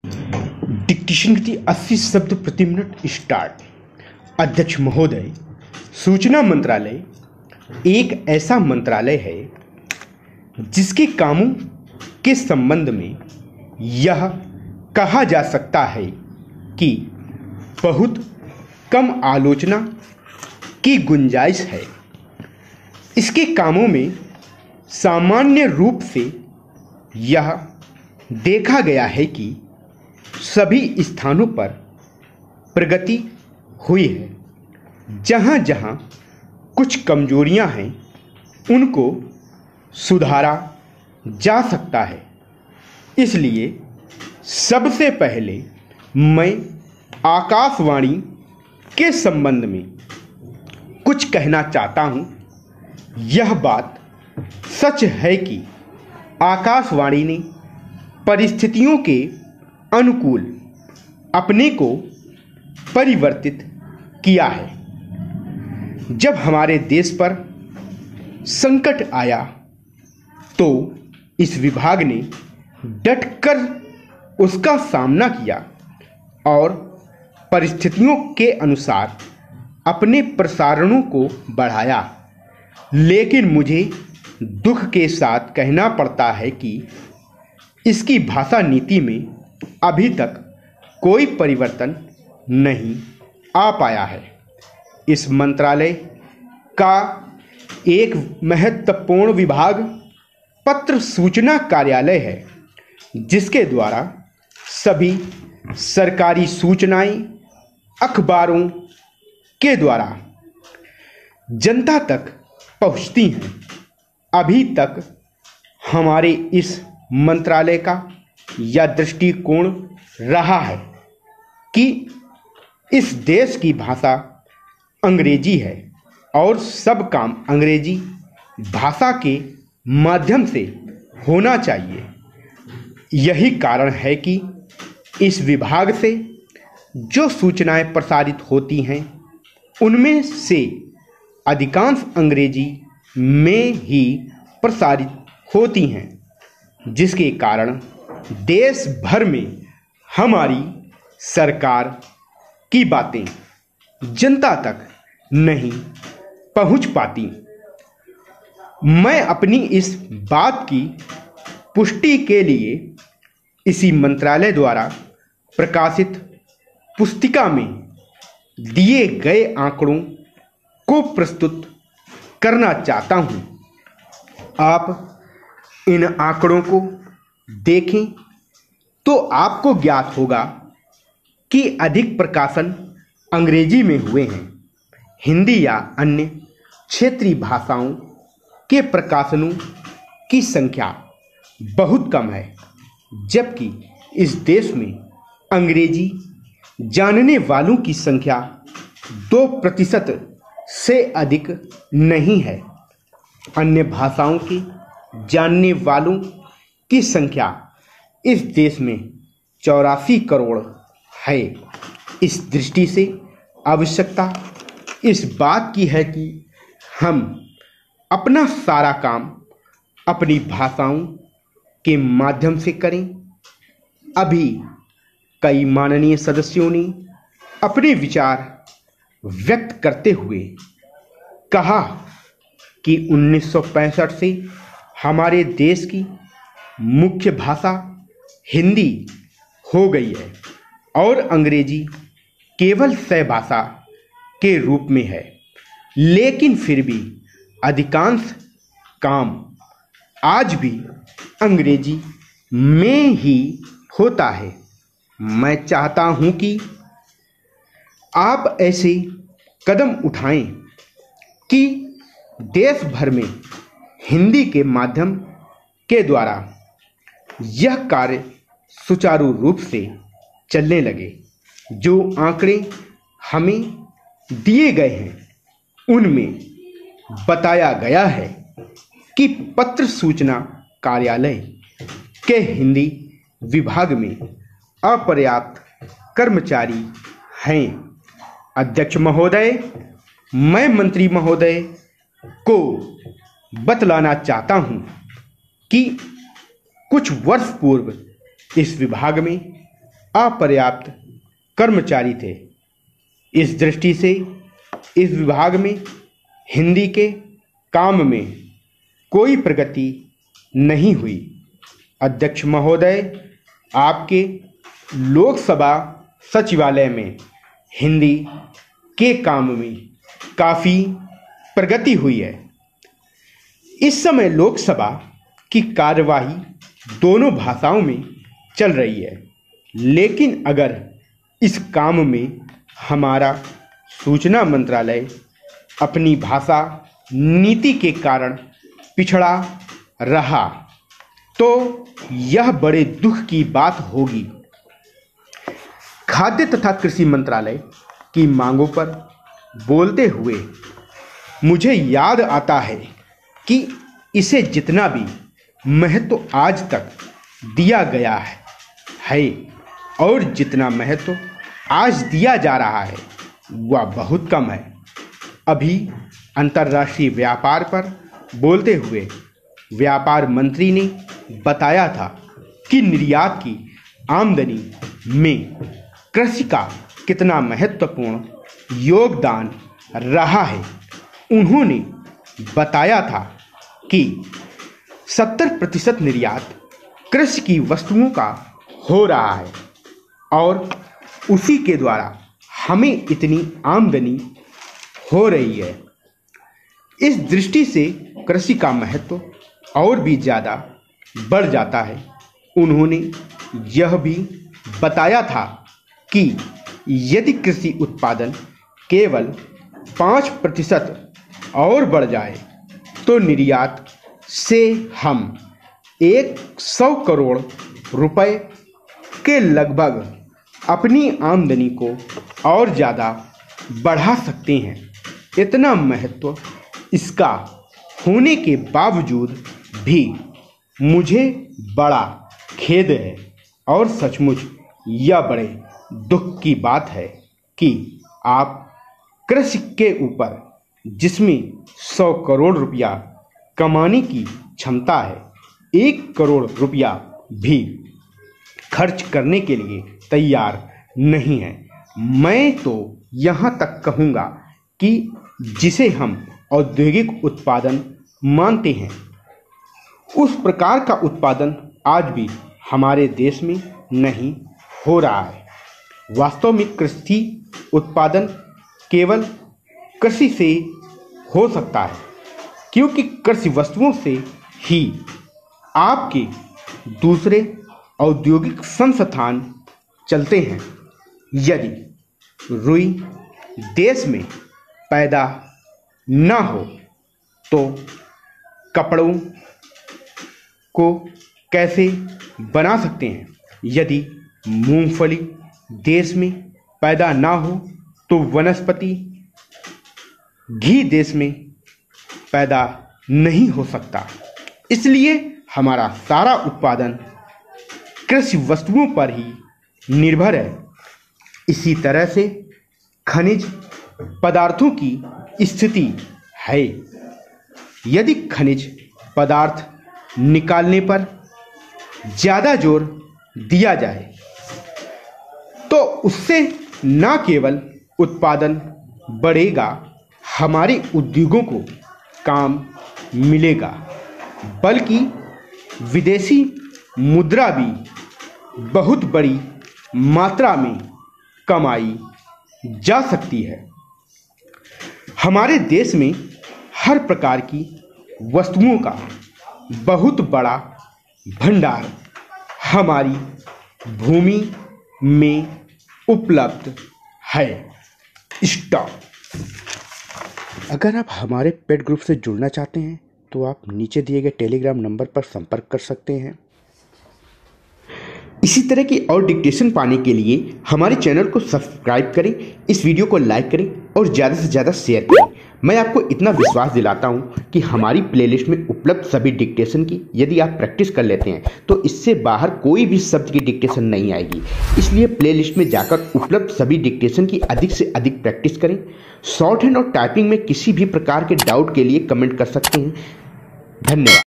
Dictation गति 80 शब्द प्रति मिनट स्टार्ट। अध्यक्ष महोदय, सूचना मंत्रालय एक ऐसा मंत्रालय है जिसके कामों के संबंध में यह कहा जा सकता है कि बहुत कम आलोचना की गुंजाइश है। इसके कामों में सामान्य रूप से यह देखा गया है कि सभी स्थानों पर प्रगति हुई है। जहाँ जहाँ कुछ कमजोरियां हैं उनको सुधारा जा सकता है। इसलिए सबसे पहले मैं आकाशवाणी के संबंध में कुछ कहना चाहता हूँ। यह बात सच है कि आकाशवाणी ने परिस्थितियों के अनुकूल अपने को परिवर्तित किया है। जब हमारे देश पर संकट आया तो इस विभाग ने डटकर उसका सामना किया और परिस्थितियों के अनुसार अपने प्रसारणों को बढ़ाया। लेकिन मुझे दुख के साथ कहना पड़ता है कि इसकी भाषा नीति में अभी तक कोई परिवर्तन नहीं आ पाया है। इस मंत्रालय का एक महत्वपूर्ण विभाग पत्र सूचना कार्यालय है, जिसके द्वारा सभी सरकारी सूचनाएं अखबारों के द्वारा जनता तक पहुंचती हैं। अभी तक हमारे इस मंत्रालय का यह दृष्टिकोण रहा है कि इस देश की भाषा अंग्रेजी है और सब काम अंग्रेजी भाषा के माध्यम से होना चाहिए। यही कारण है कि इस विभाग से जो सूचनाएं प्रसारित होती हैं उनमें से अधिकांश अंग्रेजी में ही प्रसारित होती हैं, जिसके कारण देश भर में हमारी सरकार की बातें जनता तक नहीं पहुंच पाती। मैं अपनी इस बात की पुष्टि के लिए इसी मंत्रालय द्वारा प्रकाशित पुस्तिका में दिए गए आंकड़ों को प्रस्तुत करना चाहता हूं। आप इन आंकड़ों को देखें तो आपको ज्ञात होगा कि अधिक प्रकाशन अंग्रेजी में हुए हैं। हिंदी या अन्य क्षेत्रीय भाषाओं के प्रकाशनों की संख्या बहुत कम है, जबकि इस देश में अंग्रेजी जानने वालों की संख्या 2% से अधिक नहीं है। अन्य भाषाओं के जानने वालों की संख्या इस देश में 84 करोड़ है। इस दृष्टि से आवश्यकता इस बात की है कि हम अपना सारा काम अपनी भाषाओं के माध्यम से करें। अभी कई माननीय सदस्यों ने अपने विचार व्यक्त करते हुए कहा कि 1965 से हमारे देश की मुख्य भाषा हिंदी हो गई है और अंग्रेजी केवल सह भाषा के रूप में है। लेकिन फिर भी अधिकांश काम आज भी अंग्रेजी में ही होता है। मैं चाहता हूं कि आप ऐसे कदम उठाएं कि देश भर में हिंदी के माध्यम के द्वारा यह कार्य सुचारू रूप से चलने लगे। जो आंकड़े हमें दिए गए हैं उनमें बताया गया है कि पत्र सूचना कार्यालय के हिंदी विभाग में अपर्याप्त कर्मचारी हैं। अध्यक्ष महोदय, मैं मंत्री महोदय को बतलाना चाहता हूं कि कुछ वर्ष पूर्व इस विभाग में अपर्याप्त कर्मचारी थे। इस दृष्टि से इस विभाग में हिंदी के काम में कोई प्रगति नहीं हुई। अध्यक्ष महोदय, आपके लोकसभा सचिवालय में हिंदी के काम में काफ़ी प्रगति हुई है। इस समय लोकसभा की कार्यवाही दोनों भाषाओं में चल रही है, लेकिन अगर इस काम में हमारा सूचना मंत्रालय अपनी भाषा नीति के कारण पिछड़ा रहा तो यह बड़े दुख की बात होगी। खाद्य तथा कृषि मंत्रालय की मांगों पर बोलते हुए मुझे याद आता है कि इसे जितना भी महत्व आज तक दिया गया है और जितना महत्व आज दिया जा रहा है वह बहुत कम है। अभी अंतर्राष्ट्रीय व्यापार पर बोलते हुए व्यापार मंत्री ने बताया था कि निर्यात की आमदनी में कृषि का कितना महत्वपूर्ण योगदान रहा है। उन्होंने बताया था कि 70% निर्यात कृषि की वस्तुओं का हो रहा है और उसी के द्वारा हमें इतनी आमदनी हो रही है। इस दृष्टि से कृषि का महत्व और भी ज़्यादा बढ़ जाता है। उन्होंने यह भी बताया था कि यदि कृषि उत्पादन केवल 5% और बढ़ जाए तो निर्यात से हम 100 करोड़ रुपए के लगभग अपनी आमदनी को और ज़्यादा बढ़ा सकते हैं। इतना महत्व इसका होने के बावजूद भी मुझे बड़ा खेद है और सचमुच यह बड़े दुख की बात है कि आप कृषि के ऊपर जिसमें 100 करोड़ रुपया कमाने की क्षमता है 1 करोड़ रुपया भी खर्च करने के लिए तैयार नहीं है। मैं तो यहाँ तक कहूँगा कि जिसे हम औद्योगिक उत्पादन मानते हैं उस प्रकार का उत्पादन आज भी हमारे देश में नहीं हो रहा है। वास्तव में कृषि उत्पादन केवल कृषि से हो सकता है क्योंकि कृषि वस्तुओं से ही आपके दूसरे औद्योगिक संस्थान चलते हैं। यदि रुई देश में पैदा न हो तो कपड़ों को कैसे बना सकते हैं। यदि मूंगफली देश में पैदा ना हो तो वनस्पति घी देश में पैदा नहीं हो सकता। इसलिए हमारा सारा उत्पादन कृषि वस्तुओं पर ही निर्भर है। इसी तरह से खनिज पदार्थों की स्थिति है। यदि खनिज पदार्थ निकालने पर ज़्यादा जोर दिया जाए तो उससे न केवल उत्पादन बढ़ेगा, हमारे उद्योगों को काम मिलेगा, बल्कि विदेशी मुद्रा भी बहुत बड़ी मात्रा में कमाई जा सकती है। हमारे देश में हर प्रकार की वस्तुओं का बहुत बड़ा भंडार हमारी भूमि में उपलब्ध है। स्टॉप। अगर आप हमारे पेड ग्रुप से जुड़ना चाहते हैं तो आप नीचे दिए गए टेलीग्राम नंबर पर संपर्क कर सकते हैं। इसी तरह की और डिक्टेशन पाने के लिए हमारे चैनल को सब्सक्राइब करें, इस वीडियो को लाइक करें और ज़्यादा से ज़्यादा शेयर करें। मैं आपको इतना विश्वास दिलाता हूं कि हमारी प्लेलिस्ट में उपलब्ध सभी डिक्टेशन की यदि आप प्रैक्टिस कर लेते हैं तो इससे बाहर कोई भी शब्द की डिक्टेशन नहीं आएगी। इसलिए प्लेलिस्ट में जाकर उपलब्ध सभी डिक्टेशन की अधिक से अधिक प्रैक्टिस करें। शॉर्ट हैंड और टाइपिंग में किसी भी प्रकार के डाउट के लिए कमेंट कर सकते हैं। धन्यवाद।